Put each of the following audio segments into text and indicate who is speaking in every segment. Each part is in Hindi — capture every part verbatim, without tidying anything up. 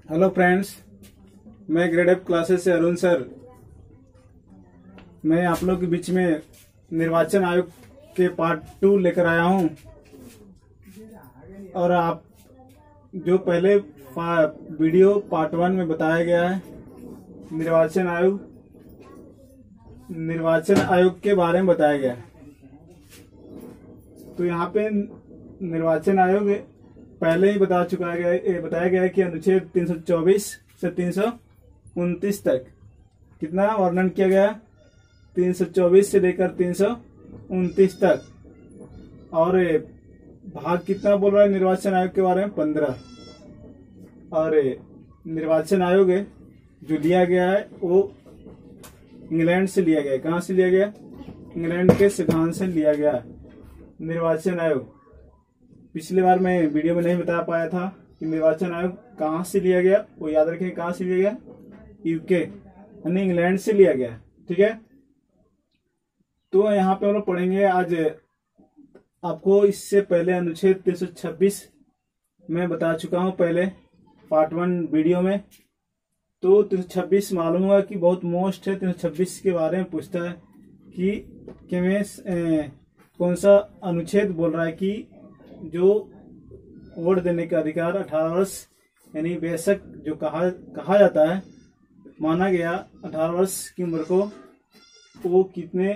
Speaker 1: हेलो फ्रेंड्स, मैं ग्रेड एफ क्लासेस से अरुण सर। मैं आप लोग के बीच में निर्वाचन आयोग के पार्ट टू लेकर आया हूं। और आप जो पहले वीडियो पार्ट वन में बताया गया है निर्वाचन आयोग निर्वाचन आयोग के बारे में बताया गया है, तो यहाँ पे निर्वाचन आयोग पहले ही बता चुका है, बताया गया है कि अनुच्छेद तीन सौ चौबीस से तीन सौ उनतीस तक कितना वर्णन किया गया, तीन सौ चौबीस से लेकर तीन सौ उनतीस तक। और भाग कितना बोल रहा है निर्वाचन आयोग के बारे में, पंद्रह। और निर्वाचन आयोग जो लिया गया है वो इंग्लैंड से लिया गया है। कहाँ से लिया गया? इंग्लैंड के सिद्धांत से लिया गया निर्वाचन आयोग। पिछली बार मैं वीडियो में नहीं बता पाया था कि निर्वाचन आयोग कहाँ से लिया गया, वो याद रखें। कहाँ से लिया गया? यूके यानी इंग्लैंड से लिया गया। ठीक है, तो यहाँ पे हम लोग पढ़ेंगे आज। आपको इससे पहले अनुच्छेद तीन सौ छब्बीस मैं बता चुका हूँ पहले पार्ट वन वीडियो में। तो तीन सौ छब्बीस मालूम हुआ कि बहुत मोस्ट है। तीन सौ छब्बीस के बारे में पूछता है कि, कि मैं ए, कौन सा अनुच्छेद बोल रहा है कि जो वोट देने का अधिकार अठारह वर्ष यानी बेशक जो कहा कहा जाता है, माना गया अठारह वर्ष की उम्र को, वो कितने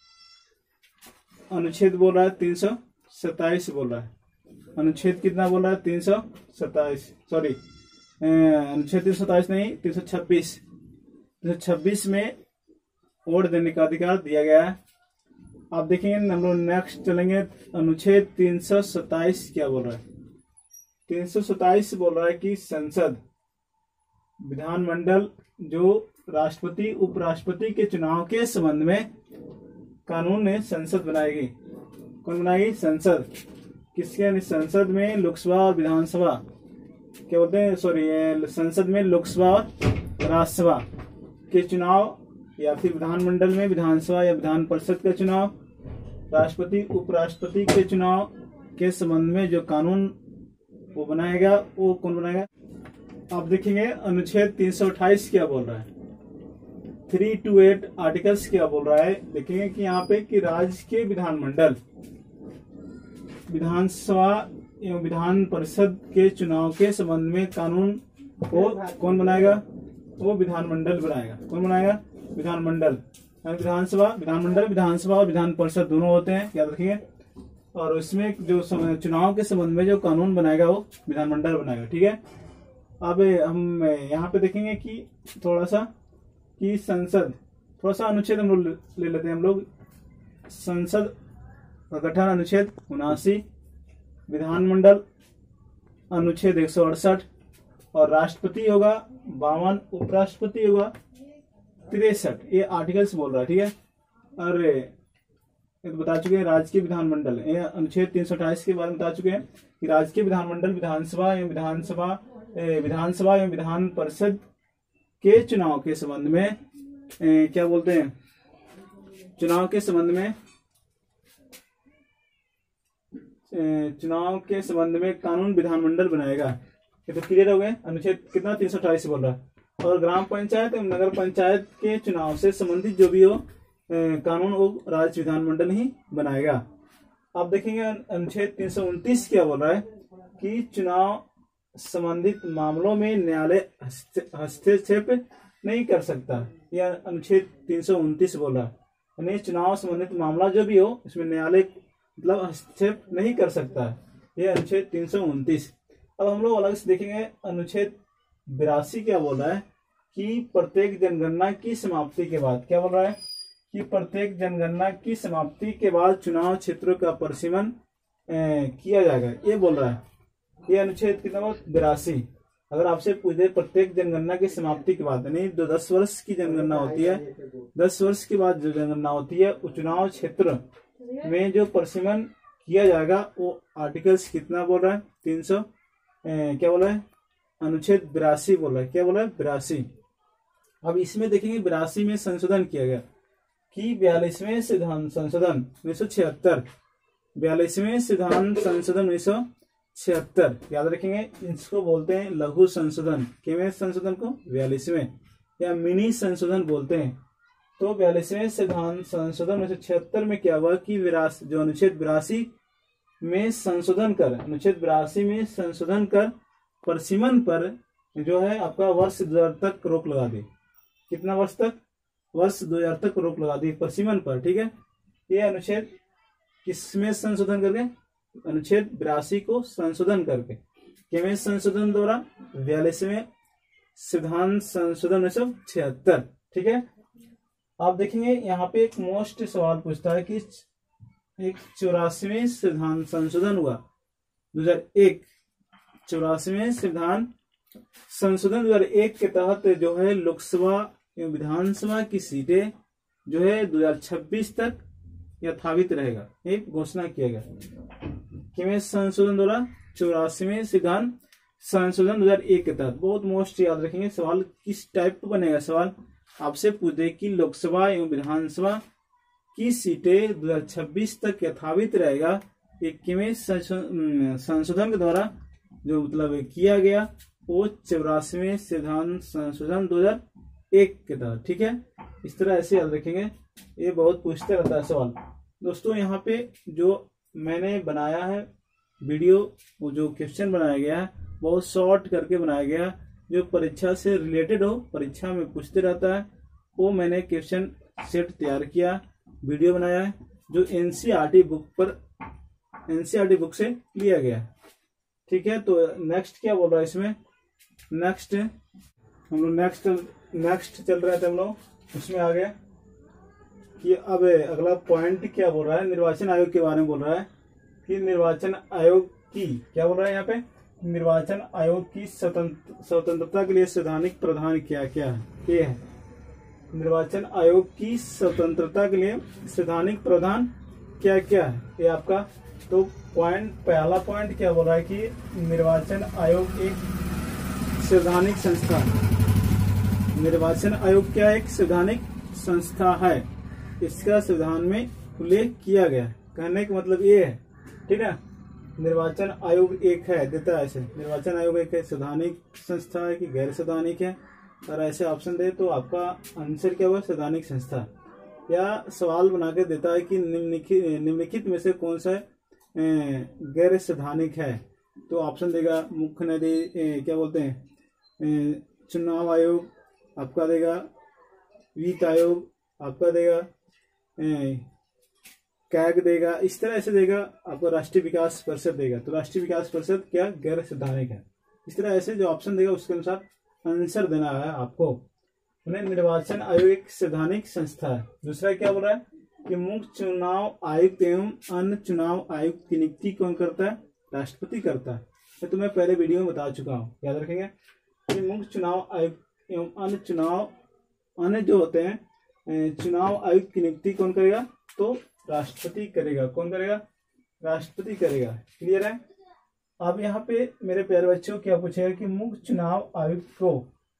Speaker 1: अनुच्छेद बोल रहा है? तीन सौ सत्ताईस बोल रहा है। अनुच्छेद कितना बोल रहा है? तीन सौ सत्ताईस सॉरी अनुच्छेद तीन सौ सत्ताईस नहीं, तीन सौ छब्बीस तीन सौ छब्बीस में वोट देने का अधिकार दिया गया है। आप देखेंगे हम लोग नेक्स्ट चलेंगे। अनुच्छेद तीन सौ सत्ताईस क्या बोल रहा है? तीन सौ सत्ताईस बोल रहा है कि संसद विधानमंडल जो राष्ट्रपति उपराष्ट्रपति के चुनाव के संबंध में कानून ने संसद बनाएगी। कौन बनाएगी? संसद। किसके? संसद में लोकसभा और विधानसभा क्या बोलते हैं, सॉरी संसद में लोकसभा और राज्यसभा के चुनाव, या फिर विधानमंडल में विधानसभा या विधान परिषद का चुनाव, राष्ट्रपति उपराष्ट्रपति के चुनाव के संबंध में जो कानून वो बनाएगा, वो कौन बनाएगा? आप देखेंगे अनुच्छेद तीन सौ अट्ठाईस क्या बोल रहा है, थ्री टू एट आर्टिकल्स क्या बोल रहा है। देखेंगे कि यहाँ पे कि राज्य के विधानमंडल विधानसभा एवं विधान परिषद के चुनाव के संबंध में कानून को कौन बनाएगा? वो विधानमंडल बनाएगा। कौन बनाएगा? विधानमंडल। विधानसभा विधानमंडल विधानसभा और विधान परिषद दोनों होते हैं, याद रखिए। और उसमें जो चुनाव के संबंध में जो कानून बनाएगा वो विधानमंडल बनाएगा। ठीक है, अब हम यहाँ पे देखेंगे कि थोड़ा सा कि संसद, थोड़ा सा अनुच्छेद हम लोग ले लेते हैं हम लोग। संसद का गठन अनुच्छेद उनासी, विधानमंडल अनुच्छेद एक सौ अड़सठ, और राष्ट्रपति होगा बावन, उपराष्ट्रपति होगा तिरसठ। ये आर्टिकल्स बोल रहा है। ठीक है, और ये तो बता चुके हैं राज्य के विधानमंडल, ये अनुच्छेद तीन सौ अट्ठाईस के बारे में बता चुके हैं कि राज्य के विधानमंडल विधानसभा एवं विधानसभा विधानसभा एवं विधान परिषद के चुनाव के संबंध में ए, क्या बोलते हैं, चुनाव के संबंध में ए, चुनाव के संबंध में कानून विधानमंडल बनाएगा। ये तो क्लियर हो गए। अनुच्छेद कितना? तीन सौ अट्ठाईस बोल रहा है। और ग्राम पंचायत एवं नगर पंचायत के चुनाव से संबंधित जो भी हो कानून वो राज्य विधानमंडल ही बनाएगा। आप देखेंगे अनुच्छेद तीन सौ उनतीस क्या बोल रहा है कि चुनाव संबंधित मामलों में न्यायालय हस्तक्षेप नहीं कर सकता। यह अनुच्छेद तीन सौ उनतीस बोल रहा है, यानी चुनाव संबंधित मामला जो भी हो उसमें न्यायालय मतलब हस्तक्षेप नहीं कर सकता। यह अनुच्छेद तीन सौ उनतीस। अब हम लोग अलग से देखेंगे अनुच्छेद बिरासी क्या बोल रहा है कि प्रत्येक जनगणना की समाप्ति के बाद, क्या बोल रहा है कि प्रत्येक जनगणना की समाप्ति के बाद चुनाव क्षेत्रों का परिसीमन किया जाएगा। ये बोल रहा है। ये अनुच्छेद कितना? बिरासी। अगर आपसे पूछ दे प्रत्येक जनगणना की समाप्ति के बाद, यानी जो दस वर्ष की जनगणना होती है, दस वर्ष के बाद जो जनगणना होती है वो चुनाव क्षेत्र में जो परिसीमन किया जाएगा, वो आर्टिकल्स कितना बोल रहा है? तीन सौ क्या बोल रहा है? अनुच्छेद बिरासी बोल रहा है। क्या बोल रहा है? बिरासी। अब इसमें देखेंगे बिरासी में संशोधन किया गया कि बयालीसवें सिद्धांत संशोधन उन्नीस सौ छिहत्तर बयालीसवें सिद्धांत संशोधन उन्नीस सौ छिहत्तर, याद रखेंगे इसको बोलते हैं लघु संशोधन। किवें संशोधन को? बयालीसवें, या मिनी संशोधन बोलते हैं। तो बयालीसवें संविधान संशोधन उन्नीस सौ छिहत्तर में क्या हुआ कि विरास जो अनुच्छेद बिरासी में संशोधन कर अनुच्छेद बिरासी में संशोधन कर परिसीमन पर जो है आपका वर्ष दो हजार तक रोक लगा दी। कितना वर्ष तक? वर्ष दो हजार तक रोक लगा दी परिसीमन पर। ठीक है, ये अनुच्छेद किसमें संशोधन करके? अनुच्छेद बिरासी को संशोधन करके। किसमें संशोधन द्वारा? बयालीसवें संविधान संशोधन उन्नीस सौ छिहत्तर। ठीक है, आप देखेंगे यहाँ पे एक मोस्ट सवाल पूछता है कि एक चौरासीवें संविधान संशोधन हुआ दो हजार एक, चौरासीवें संविधान संशोधन दो हजार एक के तहत जो है लोकसभा एवं विधानसभा की सीटें जो है दो हजार छब्बीस तक यथावित रहेगा, एक घोषणा किया गया। किवें संशोधन द्वारा? चौरासीवें संविधान संशोधन दो हजार एक के तहत। बहुत मोस्ट याद रखेंगे, सवाल किस टाइप का बनेगा? सवाल आपसे पूछ दे कि लोकसभा एवं विधानसभा की सीटें दो हजार छब्बीस तक यथावित रहेगा, ये किवें संशोधन के द्वारा जो मतलब किया गया, वो चौरासीवें संविधान संशोधन दो हजार एक के तहत। ठीक है, इस तरह ऐसे याद रखेंगे, ये बहुत पूछते रहता है सवाल। दोस्तों यहाँ पे जो मैंने बनाया है वीडियो, वो जो क्वेश्चन बनाया गया है बहुत शॉर्ट करके बनाया गया, जो परीक्षा से रिलेटेड हो, परीक्षा में पूछते रहता है, वो मैंने क्वेश्चन सेट तैयार किया, वीडियो बनाया है, जो एनसीईआरटी बुक पर एनसीईआरटी बुक से लिया गया है। ठीक है, तो नेक्स्ट क्या बोल रहा है इसमें? नेक्स्ट हम लोग नेक्स्ट नेक्स्ट चल रहे थे हम लोग, उसमें आ गया कि अब अगला पॉइंट क्या बोल रहा है? निर्वाचन आयोग के बारे में बोल रहा है कि निर्वाचन आयोग की क्या बोल रहा है यहाँ पे? निर्वाचन आयोग की स्वतंत्र स्वतंत्रता के लिए संवैधानिक प्रावधान क्या क्या है? ये है निर्वाचन आयोग की स्वतंत्रता के लिए संवैधानिक प्रावधान क्या क्या है, ये आपका। तो पॉइंट पहला पॉइंट क्या बोल रहा है कि निर्वाचन आयोग एक संवैधानिक संस्था है। निर्वाचन आयोग क्या एक संवैधानिक संस्था है, इसका संविधान में उल्लेख किया गया है। कहने का मतलब ये है, ठीक है, निर्वाचन आयोग एक है, देता है ऐसे, निर्वाचन आयोग एक है संवैधानिक संस्था है कि गैर संवैधानिक है, और ऐसे ऑप्शन दे तो आपका आंसर क्या हुआ? संवैधानिक संस्था। या सवाल बना के देता है कि निम्नलिखित निम्नलिखित में से कौन सा गैर संवैधानिक है, तो ऑप्शन देगा मुख्य न्यायाधीश, क्या बोलते हैं, चुनाव आयोग आपका देगा, वित्त आयोग आपका देगा, कैग देगा, इस तरह से देगा आपको, राष्ट्रीय विकास परिषद देगा। तो राष्ट्रीय विकास परिषद क्या गैर संवैधानिक है। इस तरह ऐसे जो ऑप्शन देगा उसके अनुसार आंसर देना है आपको। उन्हें निर्वाचन आयोग एक संवैधानिक संस्था है। दूसरा क्या बोल रहा है कि मुख्य चुनाव आयुक्त एवं अन्य चुनाव आयुक्त की नियुक्ति कौन करता है? राष्ट्रपति करता है। ये तो मैं पहले वीडियो में बता चुका हूँ, याद रखेंगे कि मुख्य चुनाव आयुक्त एवं अन्य चुनाव अन्य जो होते हैं चुनाव आयुक्त की नियुक्ति कौन करेगा? तो राष्ट्रपति करेगा। कौन करेगा? राष्ट्रपति करेगा। क्लियर है। अब यहाँ पे मेरे प्यारे बच्चों क्या पूछेगा कि मुख्य चुनाव आयुक्त को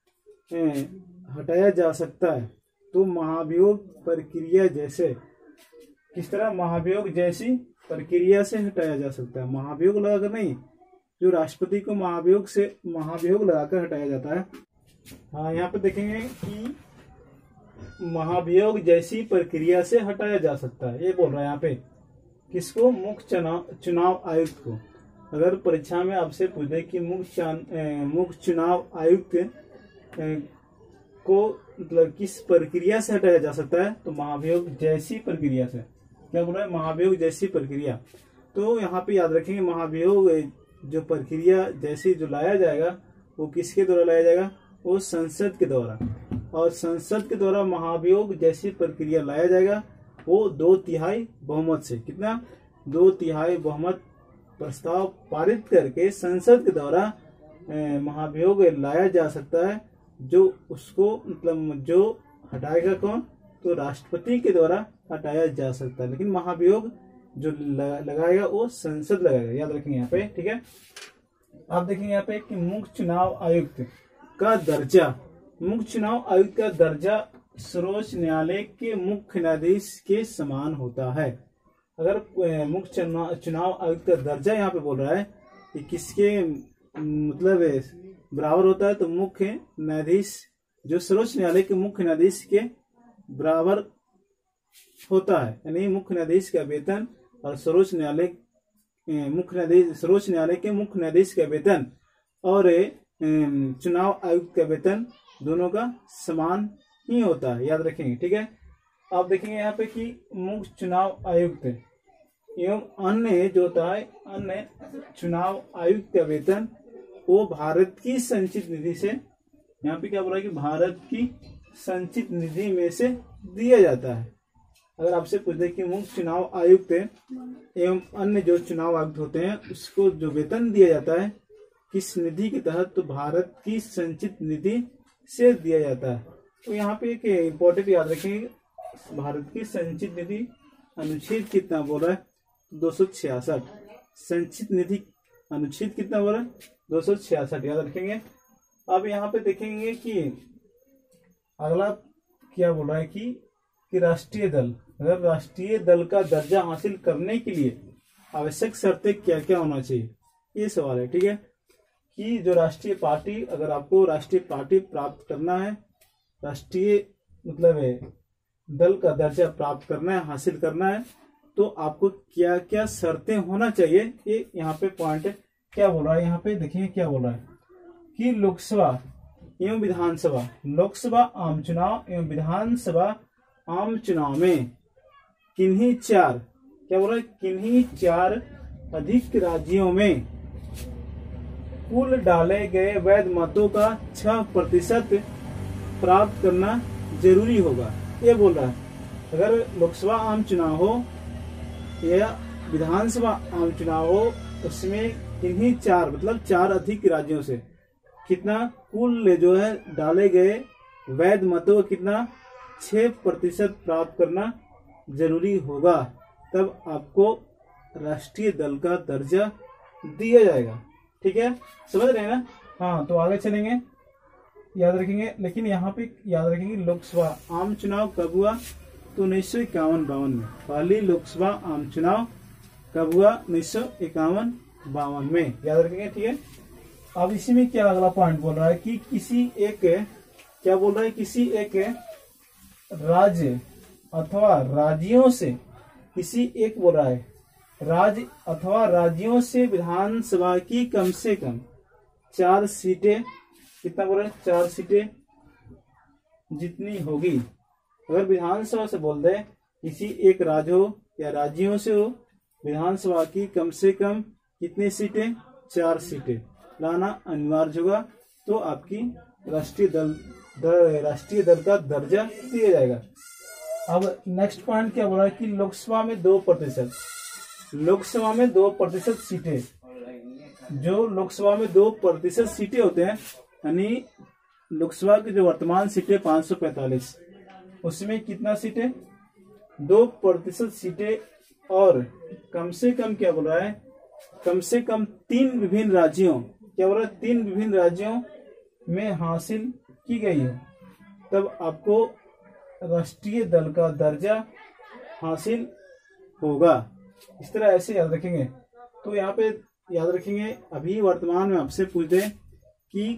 Speaker 1: हटाया जा सकता है तो महाभियोग प्रक्रिया जैसे, किस तरह? महाभियोग जैसी प्रक्रिया से हटाया जा सकता है। महाभियोग लगाकर नहीं, जो राष्ट्रपति को महाभियोग से महाभियोग लगाकर हटाया जाता है। हाँ, यहाँ पे देखेंगे कि महाभियोग जैसी प्रक्रिया से हटाया जा सकता है, ये बोल रहा है यहाँ पे। किसको? मुख्य चुनाव चुनाव आयुक्त को। अगर परीक्षा में आपसे पूछे कि मुख्य मुख्य चुनाव आयुक्त को मतलब किस प्रक्रिया से हटाया जा सकता है, तो महाभियोग जैसी प्रक्रिया से। क्या बोल रहा है? महाभियोग जैसी प्रक्रिया। तो यहाँ पे याद रखेंगे महाभियोग जो प्रक्रिया जैसी जो लाया जाएगा वो किसके द्वारा लाया जाएगा? वो संसद के द्वारा। और संसद के द्वारा महाभियोग जैसी प्रक्रिया लाया जाएगा वो दो तिहाई बहुमत से। कितना? दो तिहाई बहुमत प्रस्ताव पारित करके संसद के द्वारा महाभियोग लाया जा सकता है। जो उसको मतलब जो हटाएगा कौन? तो राष्ट्रपति के द्वारा हटाया जा सकता है, लेकिन महाभियोग जो लगाएगा वो संसद लगाएगा। याद रखेंगे यहाँ पे, ठीक है। आप देखेंगे यहाँ पे कि मुख्य चुनाव आयुक्त का दर्जा, मुख्य चुनाव आयुक्त का दर्जा सर्वोच्च न्यायालय के मुख्य न्यायाधीश के समान होता है। अगर मुख्य चुनाव आयुक्त का दर्जा यहाँ पे बोल रहा है कि किसके मतलब बराबर होता है, तो मुख्य न्यायाधीश जो सर्वोच्च न्यायालय के मुख्य न्यायाधीश के बराबर होता है। यानी मुख्य न्यायाधीश का वेतन और सर्वोच्च न्यायालय मुख्य न्यायाधीश सर्वोच्च न्यायालय के मुख्य न्यायाधीश का वेतन और चुनाव आयुक्त का वेतन दोनों का समान ही होता है, याद रखेंगे। ठीक है, आप देखेंगे यहाँ पे कि मुख्य चुनाव आयुक्त एवं अन्य जो होता है अन्य चुनाव आयुक्त का वेतन वो भारत की संचित निधि से, यहाँ पे क्या बोला है कि भारत की संचित निधि में से दिया जाता है। अगर आपसे पूछ दे कि मुख्य चुनाव आयुक्त एवं अन्य जो चुनाव आयुक्त होते हैं उसको जो वेतन दिया जाता है किस निधि के तहत, तो भारत की संचित निधि से दिया जाता है। तो यहाँ पे एक इम्पोर्टेंट याद रखेंगे, भारत की संचित निधि अनुच्छेद कितना बोल रहा है, दो सौ छियासठ। संचित निधि अनुच्छेद कितना बोल रहा है, दो सौ छियासठ, याद रखेंगे। अब यहाँ पे देखेंगे कि अगला क्या बोल रहा है कि, कि राष्ट्रीय दल, अगर राष्ट्रीय दल का दर्जा हासिल करने के लिए आवश्यक शर्तें क्या क्या होना चाहिए, ये सवाल है। ठीक है, कि जो राष्ट्रीय पार्टी, अगर आपको राष्ट्रीय पार्टी प्राप्त करना है, राष्ट्रीय मतलब है दल का दर्जा प्राप्त करना है, हासिल करना है, तो आपको क्या क्या शर्तें होना चाहिए, ये यहाँ पे पॉइंट क्या बोल रहा है। यहाँ पे देखिए क्या बोल रहा है कि लोकसभा एवं विधानसभा, लोकसभा आम चुनाव एवं विधानसभा आम चुनाव में किन्हीं चार, क्या बोल रहा है, किन्हीं चार अधिक राज्यों में कुल डाले गए वैध मतों का छह प्रतिशत प्राप्त करना जरूरी होगा, ये बोल रहा है। अगर लोकसभा आम चुनाव हो या विधानसभा आम चुनाव हो, उसमें किन्हीं चार मतलब चार अधिक राज्यों से कितना कुल जो है डाले गए वैध मतों कितना छह प्रतिशत प्राप्त करना जरूरी होगा, तब आपको राष्ट्रीय दल का दर्जा दिया जाएगा। ठीक है, समझ रहे हैं ना। हाँ, तो आगे चलेंगे, याद रखेंगे। लेकिन यहाँ पे याद रखेंगे लोकसभा आम चुनाव कब हुआ, तो उन्नीस सौ इक्यावन बावन में पहली लोकसभा आम चुनाव कब हुआ, उन्नीस सौ इक्यावन बावन में, याद रखेंगे। ठीक है, अब इसी में क्या अगला पॉइंट बोल रहा है कि किसी एक, क्या बोल रहा है, किसी एक राज्य अथवा राज्यों से, किसी एक बोल रहा है राज्य अथवा राज्यों से विधानसभा की कम से कम चार सीटें, कितना बोल रहे हैं, चार सीटें जितनी होगी। अगर विधानसभा से बोल दे किसी एक राज्य हो या राज्यों से हो, विधानसभा की कम से कम कितनी सीटें, चार सीटें लाना अनिवार्य होगा, तो आपकी राष्ट्रीय दल दर, राष्ट्रीय दल का दर्जा दिया जाएगा। अब नेक्स्ट पॉइंट क्या बोला है कि लोकसभा में दो प्रतिशत लोकसभा में दो प्रतिशत सीटें, जो लोकसभा में दो प्रतिशत सीटें होते हैं, यानी लोकसभा की जो वर्तमान सीटें पाँच सौ पैंतालीस, उसमें कितना सीटें, दो प्रतिशत सीटें, और कम से कम क्या बोल रहा है, कम से कम तीन विभिन्न राज्यों, क्या बोल रहा है, तीन विभिन्न राज्यों में हासिल की गई है, तब आपको राष्ट्रीय दल का दर्जा हासिल होगा। इस तरह ऐसे याद रखेंगे। तो यहाँ पे याद रखेंगे, अभी वर्तमान में आपसे पूछ दे कि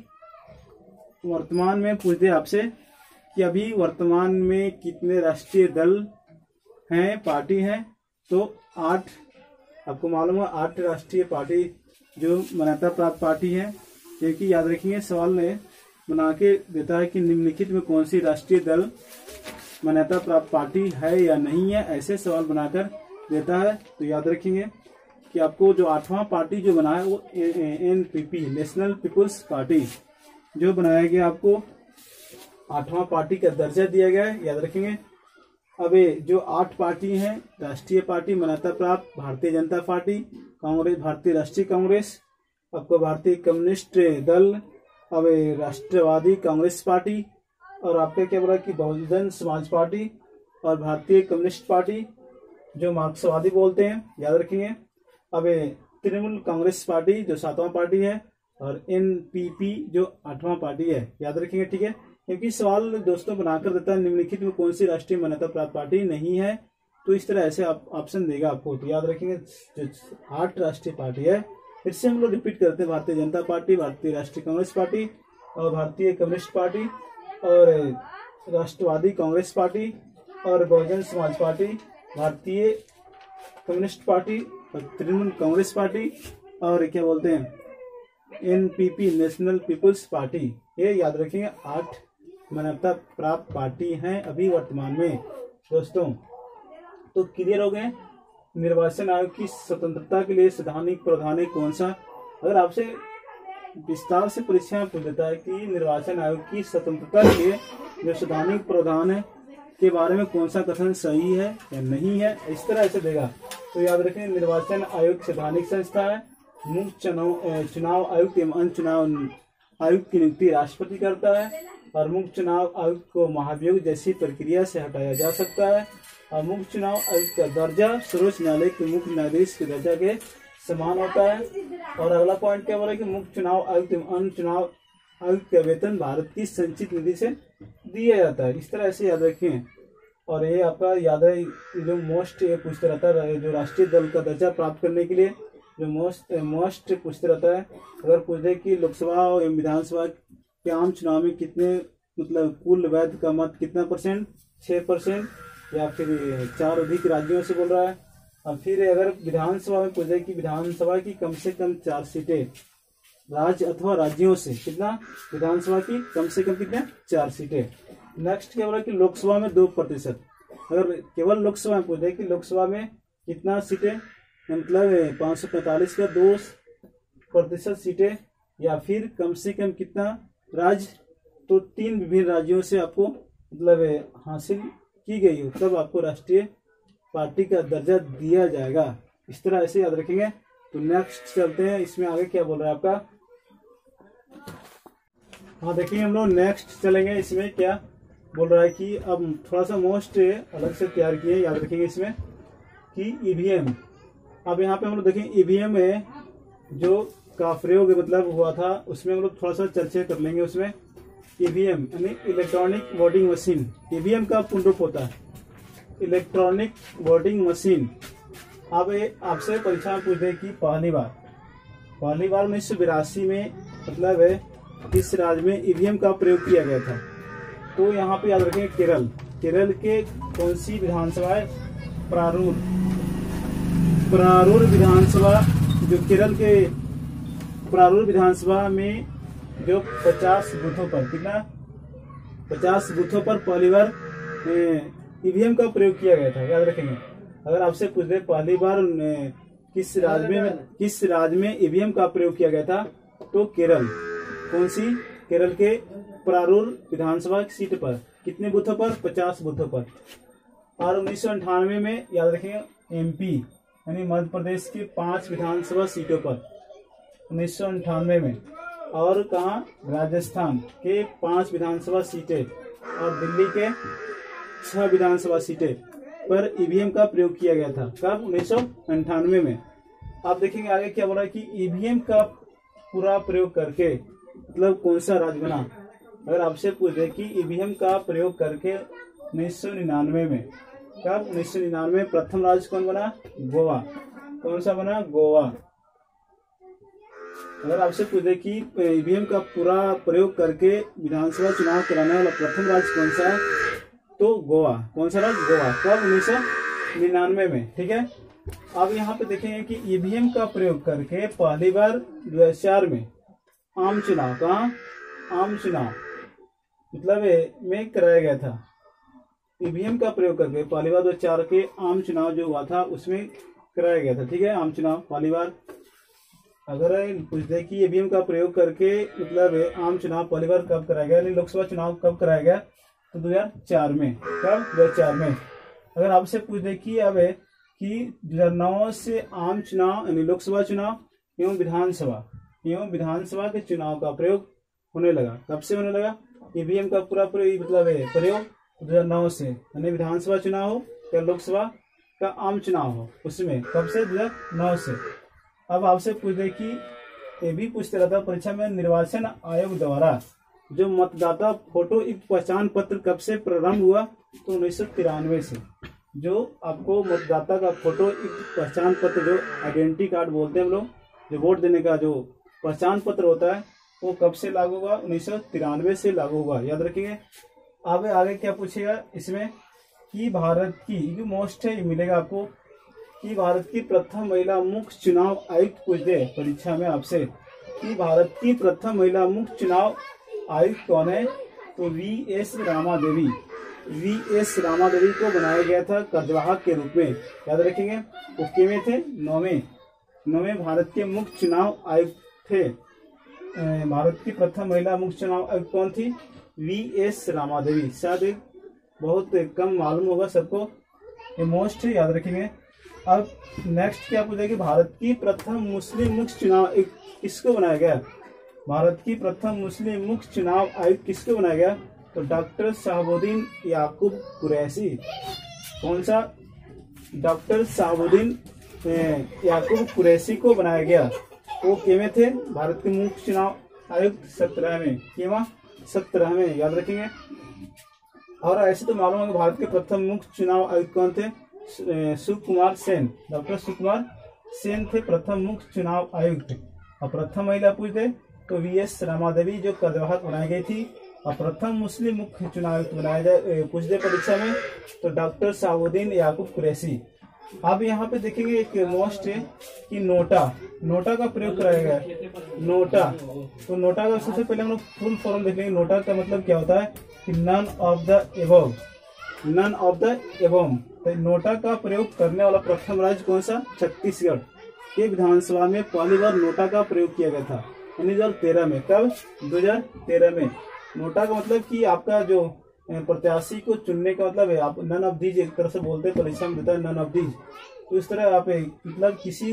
Speaker 1: वर्तमान में पूछ दे आपसे कि अभी वर्तमान में कितने राष्ट्रीय दल हैं, पार्टी हैं, तो आठ, आपको मालूम है आठ राष्ट्रीय पार्टी जो मान्यता प्राप्त पार्टी है। क्योंकि याद रखेंगे सवाल में बना के देता है कि निम्नलिखित में कौन सी राष्ट्रीय दल मान्यता प्राप्त पार्टी है या नहीं है, ऐसे सवाल बनाकर देता है। तो याद रखेंगे कि आपको जो आठवां पार्टी जो बना है वो N P P, national people's party जो बनाया गया, आपको आठवां पार्टी का दर्जा दिया गया है, याद रखेंगे। अब जो आठ पार्टी हैं, राष्ट्रीय पार्टी मान्यता प्राप्त भारतीय जनता पार्टी, कांग्रेस, भारतीय राष्ट्रीय कांग्रेस, आपको भारतीय कम्युनिस्ट दल, अब राष्ट्रवादी कांग्रेस पार्टी, और आपका क्या बोला कि बहुजन समाज पार्टी और भारतीय कम्युनिस्ट पार्टी जो मार्क्सवादी बोलते हैं, याद रखेंगे। अब तृणमूल कांग्रेस पार्टी जो सातवां पार्टी है, और एन पी पी जो आठवां पार्टी है, याद रखेंगे। ठीक है, क्योंकि सवाल दोस्तों बनाकर देता है निम्नलिखित में कौन सी राष्ट्रीय मान्यता प्राप्त पार्टी नहीं है, तो इस तरह ऐसे आप ऑप्शन देगा आपको। तो याद रखेंगे जो आठ राष्ट्रीय पार्टी है फिर से हम लोग रिपीट करते हैं, भारतीय जनता पार्टी, भारतीय राष्ट्रीय कांग्रेस पार्टी और भारतीय कम्युनिस्ट पार्टी और राष्ट्रवादी कांग्रेस पार्टी और बहुजन समाज पार्टी, भारतीय कम्युनिस्ट पार्टी और तृणमूल कांग्रेस पार्टी और क्या बोलते हैं एनपीपी, नेशनल पीपुल्स पार्टी। ये याद रखेंगे आठ मान्यता प्राप्त पार्टी हैं अभी वर्तमान में दोस्तों। तो क्लियर हो गए। निर्वाचन आयोग की स्वतंत्रता के लिए संवैधानिक प्रावधान कौन सा? अगर आपसे विस्तार से परीक्षा में पूछ देता है कि निर्वाचन आयोग की स्वतंत्रता के लिए जो संवैधानिक प्रावधान है के बारे में कौन सा कथन सही है या नहीं है, इस तरह ऐसे देगा तो याद रखें निर्वाचन आयोग संवैधानिक संस्था है। मुख्य चुनाव चुनाव आयुक्त एवं अन्य चुनाव आयुक्त की नियुक्ति राष्ट्रपति करता है और मुख्य चुनाव आयुक्त को महाभियोग जैसी प्रक्रिया से हटाया जा सकता है और मुख्य चुनाव आयुक्त का दर्जा सर्वोच्च न्यायालय के मुख्य न्यायाधीश के दर्जा के समान होता है। और अगला पॉइंट क्या बोला कि मुख्य चुनाव आयुक्त एवं अन्य चुनाव आयुक्त का वेतन भारत की संचित निधि से दिया जाता है। इस तरह से याद रखें। और ये आपका याद है जो मोस्ट ये पूछते रहता है, जो राष्ट्रीय दल का दर्जा प्राप्त करने के लिए जो मोस्ट मोस्ट पूछते रहता है, अगर पूछ दे कि लोकसभा एवं विधानसभा के आम चुनाव में कितने मतलब कुल वैध का मत कितना परसेंट, छः परसेंट या फिर चार अधिक राज्यों से बोल रहा है। और फिर अगर विधानसभा में पूछ दे कि विधानसभा की कम से कम चार सीटें राज्य अथवा राज्यों से, कितना विधानसभा की कम से कम कितने चार सीटें। नेक्स्ट क्या बोला कि लोकसभा में दो प्रतिशत, अगर केवल लोकसभा में पूछ दे कि लोकसभा में कितना सीटें मतलब पाँच सौ पैंतालीस का दो प्रतिशत सीटें या फिर कम से कम कितना राज्य, तो तीन विभिन्न राज्यों से आपको मतलब हासिल की गई हो तब आपको राष्ट्रीय पार्टी का दर्जा दिया जाएगा। इस तरह ऐसे याद रखेंगे। तो नेक्स्ट चलते हैं, इसमें आगे क्या बोल रहा है आपका। हाँ देखिए हम लोग नेक्स्ट चलेंगे। इसमें क्या बोल रहा है कि अब थोड़ा सा मोस्ट अलग से तैयार किए, याद रखेंगे इसमें कि ईवीएम। अब यहाँ पे हम लोग देखें ईवीएम में जो का प्रयोग मतलब हुआ था उसमें हम लोग थोड़ा सा चर्चा कर लेंगे। उसमें ईवीएम यानी इलेक्ट्रॉनिक वोटिंग मशीन, ईवीएम का पूर्ण रूप होता है इलेक्ट्रॉनिक वोटिंग मशीन। अब आपसे परीक्षा में पूछ दे कि पहली बार पहली बार उन्नीस सौ बिरासी में मतलब है किस राज्य में ईवीएम का प्रयोग किया गया था, तो यहाँ पे याद रखें केरल। केरल के कौन सी विधानसभा है? प्रारूर प्रारूर विधानसभा, जो केरल के प्रारूर विधानसभा में जो पचास बूथों पर कितना पचास बूथों पर पहली बार ईवीएम का प्रयोग किया गया था, याद रखेंगे। अगर आपसे पूछ दे पहली बार किस राज्य में किस राज्य में ईवीएम का प्रयोग किया गया था, तो केरल। कौन सी? केरल के प्रारूर विधानसभा की सीट पर कितने बूथों पर? पचास बूथों पर। और उन्नीस सौ अंठानवे में याद रखेंगे एमपी यानी मध्य प्रदेश के पांच विधानसभा सीटों पर उन्नीस सौ अंठानवे में, और कहाँ? राजस्थान के पांच विधानसभा सीटें और दिल्ली के छह विधानसभा सीटें पर ईवीएम का प्रयोग किया गया था। कब? उन्नीस सौ अंठानवे में। आप देखेंगे आगे क्या बोल रहा है कि ईवीएम का पूरा प्रयोग करके मतलब कौन सा राज्य बना। अगर आपसे पूछ दे कि ईवीएम का प्रयोग करके उन्नीस सौ निन्यानवे में, कब? उन्नीस सौ निन्यानवे प्रथम राज्य कौन बना? गोवा। कौन सा बना? गोवा। अगर आपसे पूछ दे कि ईवीएम का पूरा प्रयोग करके विधानसभा चुनाव कराने वाला प्रथम राज्य कौन सा है, तो गोवा। कौन सा राज्य? गोवा। कब? उन्नीस सौ निन्यानवे में। ठीक है। अब यहाँ पे देखेंगे कि ईवीएम का प्रयोग करके पहली बार दो हजार चार में आम चुनाव, कहाँ? आम चुनाव मतलब में कराया गया था। ईवीएम का प्रयोग करके पहली बार दो हजार चार के आम चुनाव जो हुआ था उसमें कराया गया था। ठीक है। आम चुनाव पहली बार अगर पूछ दे कि ईवीएम का प्रयोग करके मतलब आम चुनाव पहली बार कब कराया गया, यानी लोकसभा चुनाव कब कराया गया, तो दो हजार चार में। कब? दो हजार चार में। अगर आपसे पूछ दे कि अब कि दो हजार नौ से आम चुनाव यानी लोकसभा चुनाव एवं विधानसभा एवं विधानसभा के चुनाव का प्रयोग होने लगा। कब से होने लगा? ईवीएम का पूरा प्रयोग मतलब प्रयोग दो हजार नौ से, यानी विधानसभा चुनाव हो या लोकसभा का आम चुनाव हो उसमें। कब से? दो हजार नौ से। अब आपसे पूछ दे कि ये भी पूछते रहता परीक्षा में, निर्वाचन आयोग द्वारा जो मतदाता फोटो युक्त पहचान पत्र कब से प्रारंभ हुआ, तो उन्नीस सौ तिरानवे से। जो आपको मतदाता का फोटो युक्त पहचान पत्र जो आइडेंटिटी कार्ड बोलते हैं हम लोग, जो वोट देने का जो पहचान पत्र होता है वो कब से लागू होगा, उन्नीस सौ तिरानवे से लागू होगा, याद रखिएगा। अब आगे क्या पूछेगा इसमें कि भारत की जो मोस्ट है ये मिलेगा आपको कि भारत की प्रथम महिला मुख्य चुनाव आयुक्त पूछ दे परीक्षा में आपसे कि भारत की प्रथम महिला मुख्य चुनाव आयुक्त कौन है, तो V S Rama Devi V S Rama Devi को बनाया गया था कार्यवाहक के रूप में, याद रखेंगे। वो कितने थे, नौवें नौवें भारत के मुख्य चुनाव आयुक्त थे। भारत की प्रथम महिला मुख्य चुनाव आयुक्त कौन थी, वी एस रामा देवी। शायद एक बहुत कम मालूम होगा सबको, ये मोस्ट है, याद रखेंगे। अब नेक्स्ट क्या पूछेगा कि भारत की प्रथम मुस्लिम मुख्य चुनाव आयुक्त किसको बनाया गया, भारत की प्रथम मुस्लिम मुख्य चुनाव आयुक्त किसको बनाया गया, तो डॉक्टर शहाबुद्दीन याकूब कुरैशी। कौन सा, डॉक्टर शहाबुद्दीन याकूब कुरैशी को बनाया गया। वो केवे थे, भारत के मुख्य चुनाव आयुक्त सत्रहवें, केवा सत्रहवें, याद रखेंगे। और ऐसे तो मालूम है कि भारत के प्रथम मुख्य चुनाव आयुक्त कौन थे, सुकुमार सेन, डॉक्टर सुकुमार सेन थे प्रथम मुख्य चुनाव आयुक्त। और प्रथम महिला पूछते तो वी एस रामा देवी जो कार्यवाहक बनाई गई थी। और प्रथम मुस्लिम मुख्य चुनाव आयुक्त बनाया जाए पूछ दे परीक्षा में तो डॉक्टर शहाबुद्दीन याकूब कुरैशी। अब यहाँ पे देखेंगे एक मोस्ट है कि नोटा नोटा का प्रयोग कराया गया, नोटा। तो नोटा का सबसे पहले हम लोग फुल फॉर्म देख लेंगे। नोटा का मतलब क्या होता है कि none of the above, none of the above. तो नोटा का प्रयोग करने वाला प्रथम राज्य कौन सा, छत्तीसगढ़ के विधानसभा में पहली बार नोटा का प्रयोग किया गया था उन्नीस हजार तेरह में। कब, दो हजार तेरह में। नोटा का मतलब कि आपका जो प्रत्याशी को चुनने का मतलब है, आप नन ऑफ दीज एक तरह से बोलते हैं, परीक्षा में देता है नन ऑफ दीज। तो इस तरह आप मतलब किसी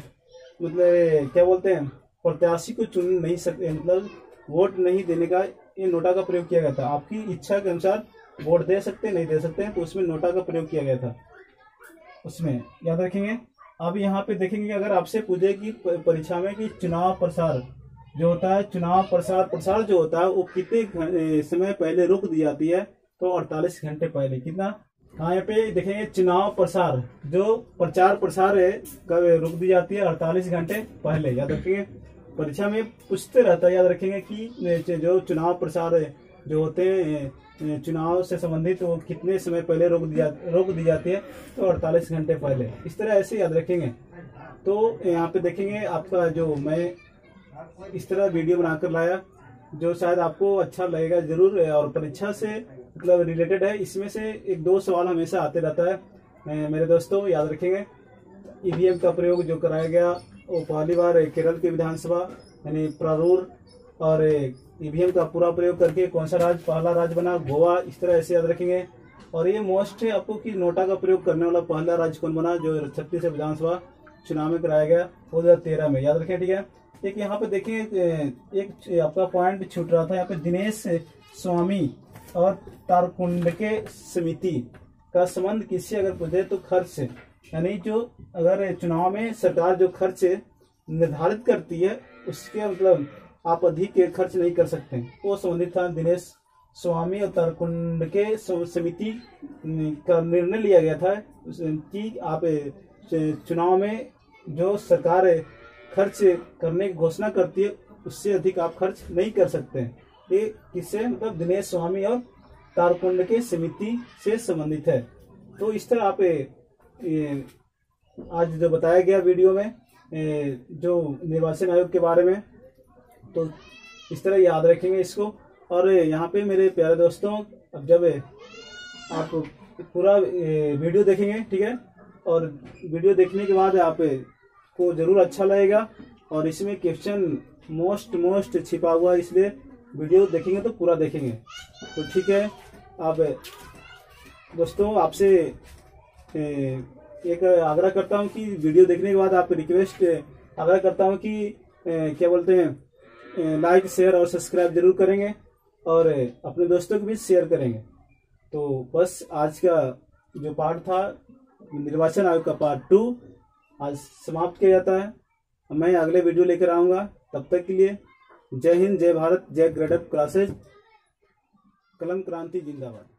Speaker 1: मतलब क्या बोलते हैं, प्रत्याशी को चुन नहीं सकते, मतलब वोट नहीं देने का ये नोटा का प्रयोग किया गया था। आपकी इच्छा के अनुसार वोट दे सकते नहीं दे सकते हैं, तो उसमें नोटा का प्रयोग किया गया था उसमें, याद रखेंगे। अब यहाँ पे देखेंगे अगर आपसे पूछे कि परीक्षा में कि चुनाव प्रसार जो होता है, चुनाव प्रसार प्रसार जो होता है वो कितने समय पहले रोक दी जाती है, तो अड़तालीस घंटे पहले। कितना, हाँ यहाँ पे देखेंगे चुनाव प्रसार जो प्रचार प्रसार है कब रोक दी जाती है, अड़तालीस घंटे पहले, याद रखेंगे। परीक्षा में पूछते रहता है, याद रखेंगे कि जो चुनाव प्रसार जो होते हैं चुनाव से संबंधित वो कितने समय पहले रोक दिया रोक दी जाती है, तो अड़तालीस घंटे पहले। इस तरह ऐसे याद रखेंगे। तो यहाँ पे देखेंगे आपका जो मैं इस तरह वीडियो बनाकर लाया जो शायद आपको अच्छा लगेगा जरूर, और परीक्षा से मतलब रिलेटेड है। इसमें से एक दो सवाल हमेशा आते रहता है मेरे दोस्तों, याद रखेंगे। ईवीएम का प्रयोग जो कराया गया वो पहली बार केरल की विधानसभा यानी प्रारूर, और ईवीएम का पूरा प्रयोग करके कौन सा राज्य पहला राज्य बना, गोवा। इस तरह ऐसे याद रखेंगे। और ये मोस्ट है आपको कि नोटा का प्रयोग करने वाला पहला राज्य कौन बना जो छत्तीस विधानसभा चुनाव में कराया गया दो हजार तेरह में, याद रखें, ठीक है। एक यहाँ पे देखिए एक आपका पॉइंट छूट रहा था, यहाँ पे दिनेश स्वामी और तारकुंडके समिति का संबंध किससे अगर पूछे तो खर्च से, यानी जो अगर चुनाव में सरकार जो खर्च निर्धारित करती है उसके मतलब आप अधिक खर्च नहीं कर सकते, वो संबंधित था दिनेश स्वामी और तारकुंडके समिति का निर्णय लिया गया था कि आप चुनाव में जो सरकार खर्च करने की घोषणा करती है उससे अधिक आप खर्च नहीं कर सकते हैं। ये किससे, मतलब दिनेश स्वामी और तारकुंडके समिति से संबंधित है। तो इस तरह आप ए, आज जो बताया गया वीडियो में ए, जो निर्वाचन आयोग के बारे में, तो इस तरह याद रखेंगे इसको। और यहाँ पे मेरे प्यारे दोस्तों अब जब आप पूरा वीडियो देखेंगे, ठीक है, और वीडियो देखने के बाद आप को जरूर अच्छा लगेगा। और इसमें क्वेश्चन मोस्ट मोस्ट छिपा हुआ, इसलिए वीडियो देखेंगे तो पूरा देखेंगे। तो ठीक है, आप दोस्तों आपसे एक आग्रह करता हूं कि वीडियो देखने के बाद आप रिक्वेस्ट आग्रह करता हूं कि क्या बोलते हैं लाइक शेयर और सब्सक्राइब जरूर करेंगे और अपने दोस्तों को भी शेयर करेंगे। तो बस आज का जो पार्ट था निर्वाचन आयोग का पार्ट टू आज समाप्त किया जाता है। मैं अगले वीडियो लेकर आऊंगा, तब तक के लिए जय हिंद, जय भारत, जय ग्रेड अप क्लासेज, कलम क्रांति जिंदाबाद।